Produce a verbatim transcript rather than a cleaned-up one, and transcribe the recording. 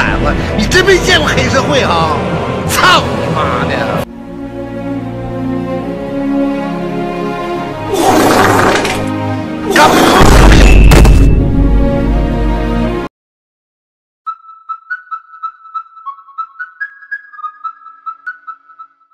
崽子，你真没见过黑社会啊！操你妈的！